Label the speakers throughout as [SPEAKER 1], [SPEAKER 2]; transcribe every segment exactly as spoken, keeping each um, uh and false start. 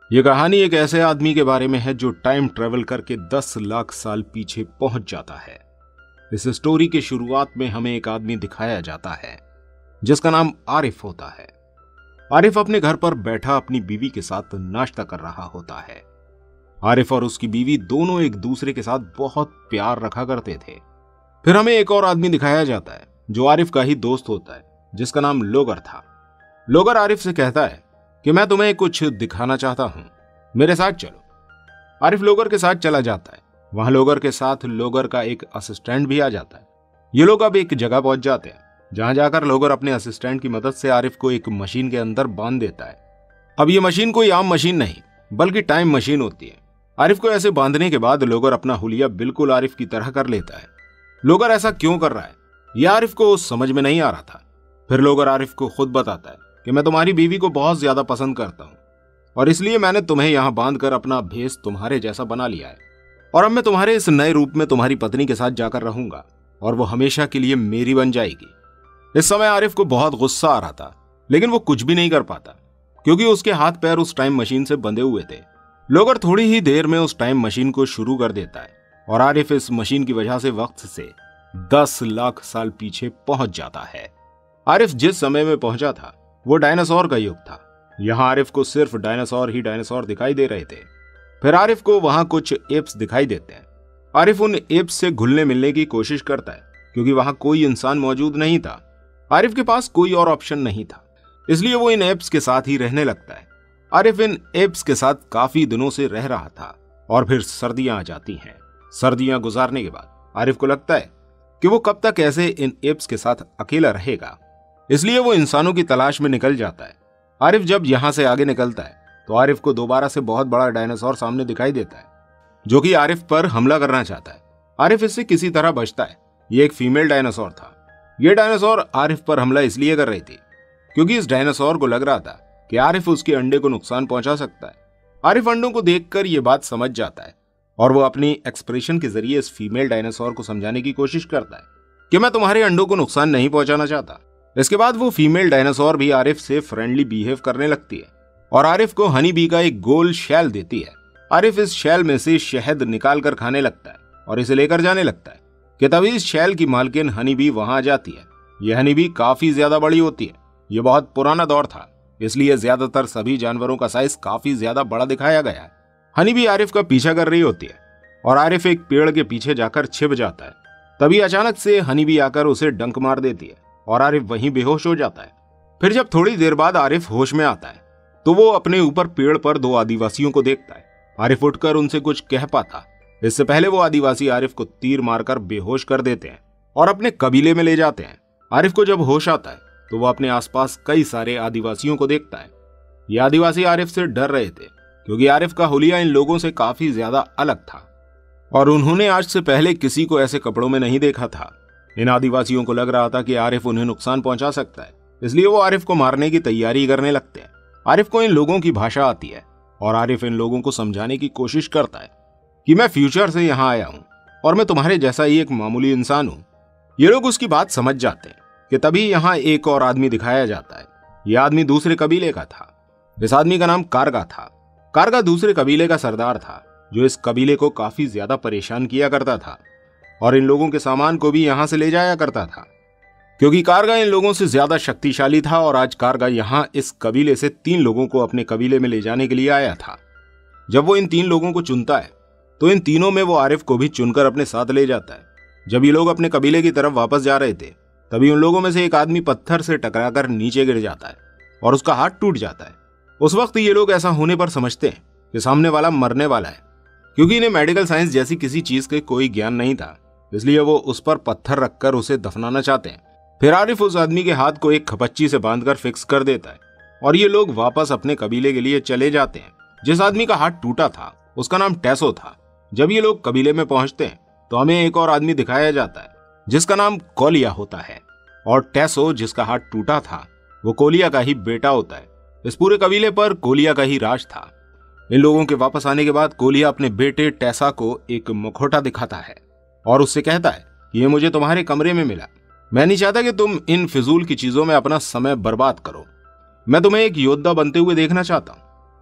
[SPEAKER 1] ये कहानी एक ऐसे आदमी के बारे में है जो टाइम ट्रेवल करके दस लाख साल पीछे पहुंच जाता है। इस स्टोरी की शुरुआत में हमें एक आदमी दिखाया जाता है जिसका नाम आरिफ होता है। आरिफ अपने घर पर बैठा अपनी बीवी के साथ नाश्ता कर रहा होता है। आरिफ और उसकी बीवी दोनों एक दूसरे के साथ बहुत प्यार रखा करते थे। फिर हमें एक और आदमी दिखाया जाता है जो आरिफ का ही दोस्त होता है, जिसका नाम लोगर था। लोगर आरिफ से कहता है कि मैं तुम्हें कुछ दिखाना चाहता हूं, मेरे साथ चलो। आरिफ लोगर के साथ चला जाता है। वहां लोगर के साथ लोगर का एक असिस्टेंट भी आ जाता है। ये लोग अब एक जगह पहुंच जाते हैं जहां जाकर लोगर अपने असिस्टेंट की मदद से आरिफ को एक मशीन के अंदर बांध देता है। अब ये मशीन कोई आम मशीन नहीं बल्कि टाइम मशीन होती है। आरिफ को ऐसे बांधने के बाद लोगर अपना हुलिया बिल्कुल आरिफ की तरह कर लेता है। लोगर ऐसा क्यों कर रहा है यह आरिफ को समझ में नहीं आ रहा था। फिर लोगर आरिफ को खुद बताता है कि मैं तुम्हारी बीवी को बहुत ज्यादा पसंद करता हूं और इसलिए मैंने तुम्हें यहां बांधकर अपना भेष तुम्हारे जैसा बना लिया है और अब मैं तुम्हारे इस नए रूप में तुम्हारी पत्नी के साथ जाकर रहूंगा और वो हमेशा के लिए मेरी बन जाएगी। इस समय आरिफ को बहुत गुस्सा आ रहा था, लेकिन वो कुछ भी नहीं कर पाता क्योंकि उसके हाथ पैर उस टाइम मशीन से बंधे हुए थे। लोगर थोड़ी ही देर में उस टाइम मशीन को शुरू कर देता है और आरिफ इस मशीन की वजह से वक्त से दस लाख साल पीछे पहुंच जाता है। आरिफ जिस समय में पहुंचा था वो डायनासोर का युग था। यहां आरिफ को सिर्फ डायनासोर ही डायनासोर दिखाई दे रहे थे। फिर आरिफ को वहां कुछ एप्स दिखाई देते हैं। आरिफ उन एप्स से घुलने मिलने की कोशिश करता है क्योंकि वहां कोई इंसान मौजूद नहीं था। आरिफ के पास कोई और ऑप्शन नहीं था, इसलिए वो इन एप्स के साथ ही रहने लगता है। आरिफ इन एप्स के साथ काफी दिनों से रह रहा था और फिर सर्दियां आ जाती हैं। सर्दियां गुजारने के बाद आरिफ को लगता है कि वो कब तक ऐसे इन एप्स के साथ अकेला रहेगा, इसलिए वो इंसानों की तलाश में निकल जाता है। आरिफ जब यहां से आगे निकलता है तो आरिफ को दोबारा से बहुत बड़ा डायनासोर सामने दिखाई देता है जो कि आरिफ पर हमला करना चाहता है। आरिफ इससे किसी तरह बचता है। ये एक फीमेल डायनासोर था। यह डायनासोर आरिफ पर हमला इसलिए कर रही थी क्योंकि इस डायनासोर को लग रहा था कि आरिफ उसके अंडे को नुकसान पहुंचा सकता है। आरिफ अंडों को देखकर यह बात समझ जाता है और वो अपनी एक्सप्रेशन के जरिए इस फीमेल डायनासोर को समझाने की कोशिश करता है कि मैं तुम्हारे अंडों को नुकसान नहीं पहुंचाना चाहता। इसके बाद वो फीमेल डायनासोर भी आरिफ से फ्रेंडली बिहेव करने लगती है और आरिफ को हनी बी का एक गोल शैल देती है। आरिफ इस शैल में से शहद निकाल कर खाने लगता है और इसे लेकर जाने लगता है कि तभी इस शैल की मालकिन हनी बी वहां आ जाती है। यह हनी बी काफी ज्यादा बड़ी होती है। यह बहुत पुराना दौर था, इसलिए ज्यादातर सभी जानवरों का साइज काफी ज्यादा बड़ा दिखाया गया है। हनी बी आरिफ का पीछा कर रही होती है और आरिफ एक पेड़ के पीछे जाकर छिप जाता है। तभी अचानक से हनी बी आकर उसे डंक मार देती है और आरिफ वहीं बेहोश हो जाता है। फिर जब थोड़ी देर बाद आरिफ होश में आता है तो वो अपने ऊपर पेड़ पर दो आदिवासियों को देखता है। आरिफ उठकर उनसे कुछ कह पाता, इससे पहले वो आदिवासी आरिफ को तीर मारकर बेहोश कर देते हैं और अपने कबीले में ले जाते हैं। आरिफ को जब होश आता है तो वो अपने आसपास कई सारे आदिवासियों को देखता है। ये आदिवासी आरिफ से डर रहे थे क्योंकि आरिफ का हुलिया इन लोगों से काफी ज्यादा अलग था और उन्होंने आज से पहले किसी को ऐसे कपड़ों में नहीं देखा था। इन आदिवासियों को लग रहा था कि आरिफ उन्हें नुकसान पहुंचा सकता है, इसलिए वो आरिफ को मारने की तैयारी करने लगते हैं। आरिफ को इन लोगों की भाषा आती है और आरिफ इन लोगों को समझाने की कोशिश करता है कि मैं फ्यूचर से यहां आया हूं और मैं तुम्हारे जैसा ही एक मामूली इंसान हूं। ये लोग उसकी बात समझ जाते हैं कि तभी यहां एक और आदमी दिखाया जाता है। यह आदमी दूसरे कबीले का था। इस आदमी का नाम कारगा था। कारगा दूसरे कबीले का सरदार था जो इस कबीले को काफी ज्यादा परेशान किया करता था और इन लोगों के सामान को भी यहां से ले जाया करता था क्योंकि कारगा इन लोगों से ज्यादा शक्तिशाली था। और आज कारगा यहां इस कबीले से तीन लोगों को अपने कबीले में ले जाने के लिए आया था। जब वो इन तीन लोगों को चुनता है तो इन तीनों में वो आरिफ को भी चुनकर अपने साथ ले जाता है। जब ये लोग अपने कबीले की तरफ वापस जा रहे थे तभी उन लोगों में से एक आदमी पत्थर से टकराकर नीचे गिर जाता है और उसका हाथ टूट जाता है। उस वक्त ये लोग ऐसा होने पर समझते हैं कि सामने वाला मरने वाला है क्योंकि इन्हें मेडिकल साइंस जैसी किसी चीज के कोई ज्ञान नहीं था, इसलिए वो उस पर पत्थर रखकर उसे दफनाना चाहते हैं। फिर आरिफ उस आदमी के हाथ को एक खपच्ची से बांधकर फिक्स कर देता है और ये लोग वापस अपने कबीले के लिए चले जाते हैं। जिस आदमी का हाथ टूटा था उसका नाम टैसो था। जब ये लोग कबीले में पहुंचते हैं तो हमें एक और आदमी दिखाया जाता है जिसका नाम कोलिया होता है और टैसो जिसका हाथ टूटा था वो कोलिया का ही बेटा होता है। इस पूरे कबीले पर कोलिया का ही राज था। इन लोगों के वापस आने के बाद कोलिया अपने बेटे टैसा को एक मुखौटा दिखाता है और उससे कहता है कि ये मुझे तुम्हारे कमरे में मिला। मैं नहीं चाहता कि तुम इन फिजूल की चीजों में अपना समय बर्बाद करो। मैं तुम्हें एक योद्धा बनते हुए देखना चाहता हूँ।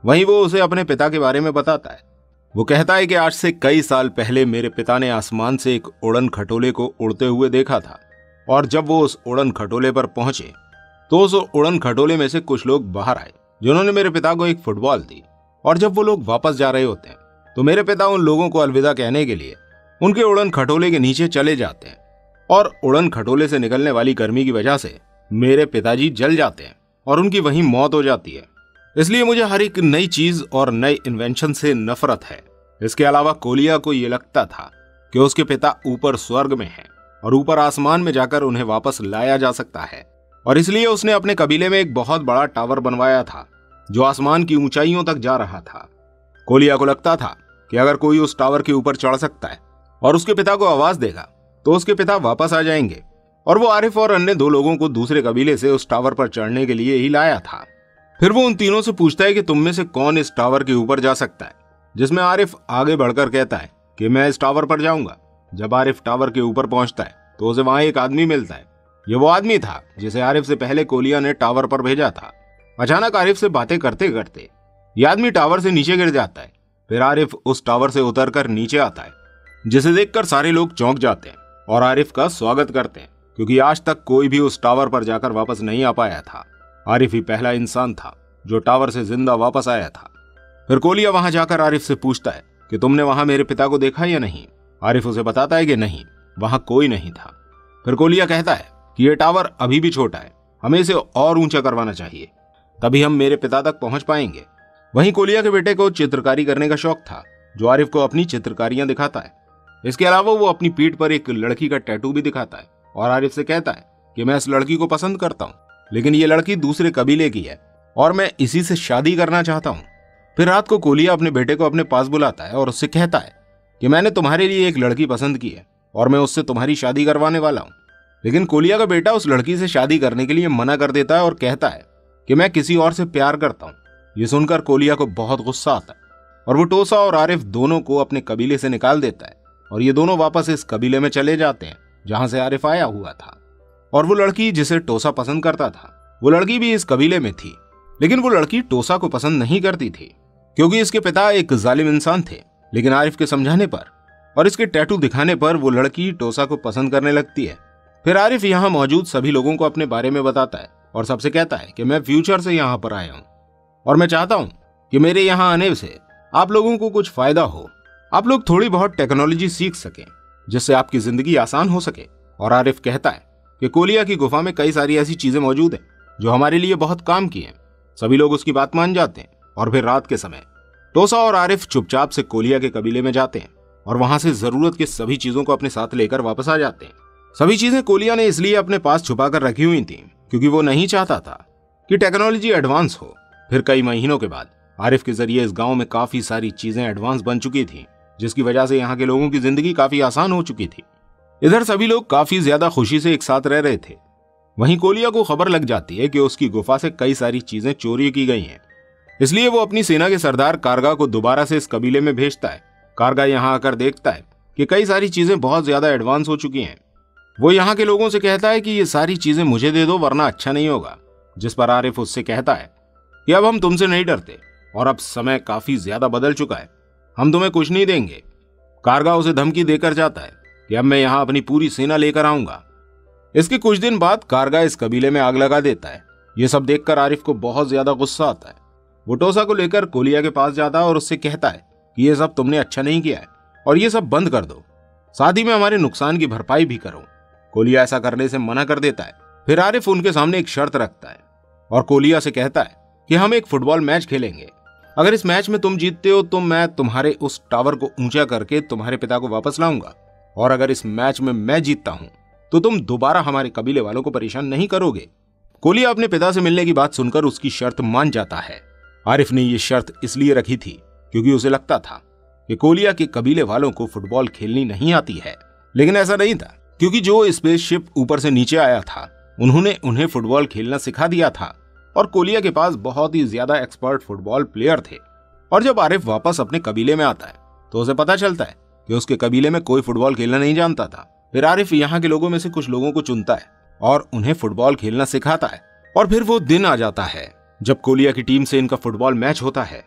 [SPEAKER 1] वहीं वो उसे अपने पिता के बारे में बताता है। वो कहता है कि आज से कई साल पहले मेरे पिता ने आसमान से एक उड़न खटोले को उड़ते हुए देखा था, और जब वो उस उड़न खटोले पर पहुंचे तो उस उड़न खटोले में से कुछ लोग बाहर आए जिन्होंने मेरे पिता को एक फुटबॉल दी। और जब वो लोग वापस जा रहे होते हैं तो मेरे पिता उन लोगों को अलविदा कहने के लिए उनके उड़न खटोले के नीचे चले जाते हैं, और उड़न खटोले से निकलने वाली गर्मी की वजह से मेरे पिताजी जल जाते हैं और उनकी वहीं मौत हो जाती है। इसलिए मुझे हर एक नई चीज और नए इन्वेंशन से नफरत है। इसके अलावा कोलिया को यह लगता था कि उसके पिता ऊपर स्वर्ग में हैं और ऊपर आसमान में जाकर उन्हें वापस लाया जा सकता है, और इसलिए उसने अपने कबीले में एक बहुत बड़ा टावर बनवाया था जो आसमान की ऊंचाइयों तक जा रहा था। कोलिया को लगता था कि अगर कोई उस टावर के ऊपर चढ़ सकता है और उसके पिता को आवाज देगा तो उसके पिता वापस आ जाएंगे, और वो आरिफ और अन्य दो लोगों को दूसरे कबीले से उस टावर पर चढ़ने के लिए ही लाया था। फिर वो उन तीनों से पूछता है कि तुम में से कौन इस टावर के ऊपर जा सकता है, जिसमें आरिफ आगे बढ़कर कहता है कि मैं इस टावर पर जाऊंगा। जब आरिफ टावर के ऊपर पहुंचता है तो उसे वहां एक आदमी मिलता है। ये वो आदमी था जिसे आरिफ से पहले कोलिया ने टावर पर भेजा था। अचानक आरिफ से बातें करते करते ये आदमी टावर से नीचे गिर जाता है। फिर आरिफ उस टावर से उतरकर नीचे आता है, जिसे देखकर सारे लोग चौंक जाते हैं और आरिफ का स्वागत करते हैं, क्योंकि आज तक कोई भी उस टावर पर जाकर वापस नहीं आ पाया था। आरिफ ही पहला इंसान था जो टावर से जिंदा वापस आया था। फिर कोलिया वहां जाकर आरिफ से पूछता है कि तुमने वहां मेरे पिता को देखा या नहीं। आरिफ उसे बताता है कि नहीं, वहां कोई नहीं था। फिर कोलिया कहता है कि यह टावर अभी भी छोटा है, हमें इसे और ऊंचा करवाना चाहिए, तभी हम मेरे पिता तक पहुंच पाएंगे। वहीं कोलिया के बेटे को चित्रकारी करने का शौक था, जो आरिफ को अपनी चित्रकारियां दिखाता है। इसके अलावा वो अपनी पीठ पर एक लड़की का टैटू भी दिखाता है और आरिफ से कहता है कि मैं इस लड़की को पसंद करता हूँ, लेकिन ये लड़की दूसरे कबीले की है और मैं इसी से शादी करना चाहता हूँ। फिर रात को कोलिया अपने बेटे को अपने पास बुलाता है और उससे कहता है कि मैंने तुम्हारे लिए एक लड़की पसंद की है और मैं उससे तुम्हारी शादी करवाने वाला हूँ। लेकिन कोलिया का बेटा उस लड़की से शादी करने के लिए मना कर देता है और कहता है कि मैं किसी और से प्यार करता हूँ। ये सुनकर कोलिया को बहुत गुस्सा आता है और वो टोसा और आरिफ दोनों को अपने कबीले से निकाल देता है, और ये दोनों वापस इस कबीले में चले जाते हैं जहां से आरिफ आया हुआ था। और वो लड़की जिसे टोसा पसंद करता था, वो लड़की भी इस कबीले में थी, लेकिन वो लड़की टोसा को पसंद नहीं करती थी क्योंकि इसके पिता एक जालिम इंसान थे। लेकिन आरिफ के समझाने पर और इसके टैटू दिखाने पर वो लड़की टोसा को पसंद करने लगती है। फिर आरिफ यहाँ मौजूद सभी लोगों को अपने बारे में बताता है और सबसे कहता है कि मैं फ्यूचर से यहाँ पर आया हूँ और मैं चाहता हूँ कि मेरे यहाँ आने से आप लोगों को कुछ फायदा हो, आप लोग थोड़ी बहुत टेक्नोलॉजी सीख सकें जिससे आपकी जिंदगी आसान हो सके। और आरिफ कहता है कि कोलिया की गुफा में कई सारी ऐसी चीजें मौजूद हैं जो हमारे लिए बहुत काम की हैं। सभी लोग उसकी बात मान जाते हैं और फिर रात के समय टोसा और आरिफ चुपचाप से कोलिया के कबीले में जाते हैं और वहां से जरूरत की सभी चीजों को अपने साथ लेकर वापस आ जाते हैं। सभी चीजें कोलिया ने इसलिए अपने पास छुपा कर रखी हुई थी क्योंकि वो नहीं चाहता था कि टेक्नोलॉजी एडवांस हो। फिर कई महीनों के बाद आरिफ के जरिए इस गांव में काफी सारी चीजें एडवांस बन चुकी थी, जिसकी वजह से यहाँ के लोगों की जिंदगी काफी आसान हो चुकी थी। इधर सभी लोग काफी ज्यादा खुशी से एक साथ रह रहे थे। वहीं कोलिया को खबर लग जाती है कि उसकी गुफा से कई सारी चीजें चोरी की गई हैं, इसलिए वो अपनी सेना के सरदार कारगा को दोबारा से इस कबीले में भेजता है। कारगा यहाँ आकर देखता है कि कई सारी चीजें बहुत ज्यादा एडवांस हो चुकी हैं। वो यहाँ के लोगों से कहता है कि ये सारी चीजें मुझे दे दो वरना अच्छा नहीं होगा, जिस पर आरिफ उससे कहता है कि अब हम तुमसे नहीं डरते और अब समय काफी ज्यादा बदल चुका है, हम तुम्हें कुछ नहीं देंगे। कारगा उसे धमकी देकर जाता है कि अब मैं यहाँ अपनी पूरी सेना लेकर आऊंगा। इसके कुछ दिन बाद कारगा इस कबीले में आग लगा देता है। ये सब देखकर आरिफ को बहुत ज्यादा गुस्सा आता है। वो टोसा को लेकर कोलिया के पास जाता है और उससे कहता है कि ये सब तुमने अच्छा नहीं किया है और ये सब बंद कर दो, साथ ही में हमारे नुकसान की भरपाई भी करो। कोलिया ऐसा करने से मना कर देता है। फिर आरिफ उनके सामने एक शर्त रखता है और कोलिया से कहता है कि हम एक फुटबॉल मैच खेलेंगे। अगर इस मैच में तुम जीतते हो तो मैं तुम्हारे उस टावर को ऊंचा करके तुम्हारे पिता को वापस लाऊंगा, और अगर इस मैच में मैं जीतता हूं तो तुम दोबारा हमारे कबीले वालों को परेशान नहीं करोगे। कोलिया अपने पिता से मिलने की बात सुनकर उसकी शर्त मान जाता है। आरिफ ने यह शर्त इसलिए रखी थी क्योंकि उसे लगता था कि कोलिया के कबीले वालों को फुटबॉल खेलनी नहीं आती है, लेकिन ऐसा नहीं था क्योंकि जो स्पेसशिप ऊपर से नीचे आया था उन्होंने उन्हें फुटबॉल खेलना सिखा दिया था और कोलिया के पास बहुत ही ज्यादा एक्सपर्ट फुटबॉल प्लेयर थे। और जब आरिफ वापस अपने कबीले में आता है तो उसे पता चलता है कि उसके कबीले में कोई फुटबॉल खेलना नहीं जानता था। फिर आरिफ यहाँ के लोगों में से कुछ लोगों को चुनता है और उन्हें फुटबॉल खेलना सिखाता है। और फिर वो दिन आ जाता है जब कोलिया की टीम से इनका फुटबॉल मैच होता है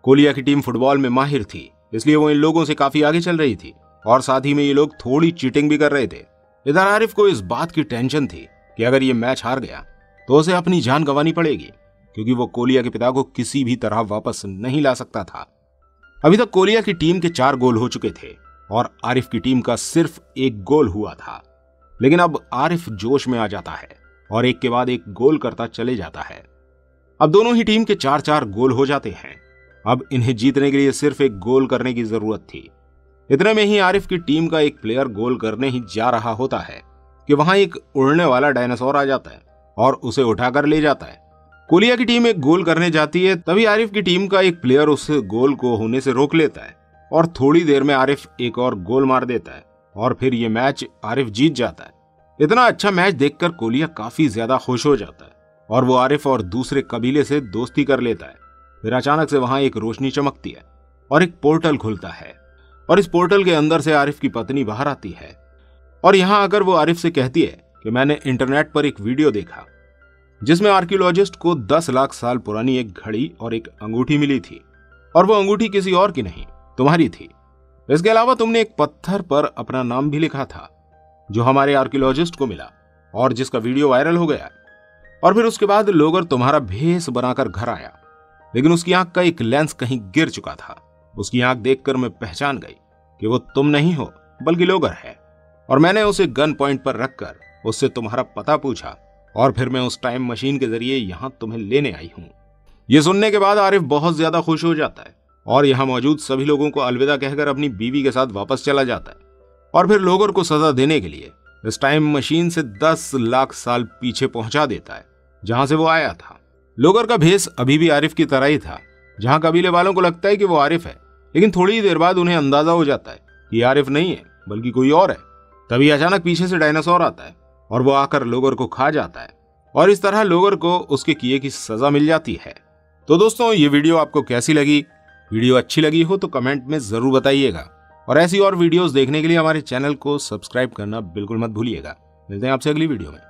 [SPEAKER 1] कोलिया की टीम फुटबॉल में माहिर थी, इसलिए वो इन लोगों से काफी आगे चल रही थी और साथ ही में ये लोग थोड़ी चीटिंग भी कर रहे थे। इधर आरिफ को इस बात की टेंशन थी कि अगर ये मैच हार गया तो उसे अपनी जान गंवानी पड़ेगी, क्योंकि वो कोलिया के पिता को किसी भी तरह वापस नहीं ला सकता था। अभी तक कोलिया की टीम के चार गोल हो चुके थे और आरिफ की टीम का सिर्फ एक गोल हुआ था। लेकिन अब आरिफ जोश में आ जाता है और एक के बाद एक गोल करता चले जाता है। अब दोनों ही टीम के चार चार गोल हो जाते हैं। अब इन्हें जीतने के लिए सिर्फ एक गोल करने की जरूरत थी। इतने में ही आरिफ की टीम का एक प्लेयर गोल करने ही जा रहा होता है कि वहां एक उड़ने वाला डायनासोर आ जाता है और उसे उठाकर ले जाता है। कोलिया की टीम एक गोल करने जाती है, तभी आरिफ की टीम का एक प्लेयर उस गोल को होने से रोक लेता है और थोड़ी देर में आरिफ एक और गोल मार देता है और फिर ये मैच आरिफ जीत जाता है। इतना अच्छा मैच देखकर कोलिया काफी ज्यादा खुश हो जाता है और वो आरिफ और दूसरे कबीले से दोस्ती कर लेता है। फिर अचानक से वहां एक रोशनी चमकती है और एक पोर्टल खुलता है और इस पोर्टल के अंदर से आरिफ की पत्नी बाहर आती है और यहां आकर वो आरिफ से कहती है कि मैंने इंटरनेट पर एक वीडियो देखा जिसमें आर्कियोलॉजिस्ट को दस लाख साल पुरानी एक घड़ी और एक अंगूठी मिली थी और वो अंगूठी किसी और की नहीं, तुम्हारी थी। इसके अलावा तुमने एक पत्थर पर अपना नाम भी लिखा था जो हमारे आर्कियोलॉजिस्ट को मिला और जिसका वीडियो वायरल हो गया। और फिर उसके बाद लोगर तुम्हारा भेष बनाकर घर आया, लेकिन उसकी आंख का एक लेंस कहीं गिर चुका था। उसकी आंख देखकर मैं पहचान गई कि वो तुम नहीं हो बल्कि लोगर है और मैंने उसे गन पॉइंट पर रखकर उससे तुम्हारा पता पूछा और फिर मैं उस टाइम मशीन के जरिए यहां तुम्हें लेने आई हूं। यह सुनने के बाद आरिफ बहुत ज्यादा खुश हो जाता है और यहां मौजूद सभी लोगों को अलविदा कहकर अपनी बीवी के साथ वापस चला जाता है और फिर लोगर को सजा देने के लिए इस टाइम मशीन से दस लाख साल पीछे पहुंचा देता है जहां से वो आया था। लोगर का भेष अभी भी आरिफ की तरह ही था। जहां कबीले वालों को लगता है कि वो आरिफ है, लेकिन थोड़ी ही देर बाद उन्हें अंदाजा हो जाता है कि आरिफ नहीं है बल्कि कोई और है। तभी अचानक पीछे से डायनासोर आता है और वो आकर लोगर को खा जाता है और इस तरह लोगर को उसके किए की सजा मिल जाती है। तो दोस्तों, ये वीडियो आपको कैसी लगी? वीडियो अच्छी लगी हो तो कमेंट में जरूर बताइएगा और ऐसी और वीडियोस देखने के लिए हमारे चैनल को सब्सक्राइब करना बिल्कुल मत भूलिएगा। मिलते हैं आपसे अगली वीडियो में।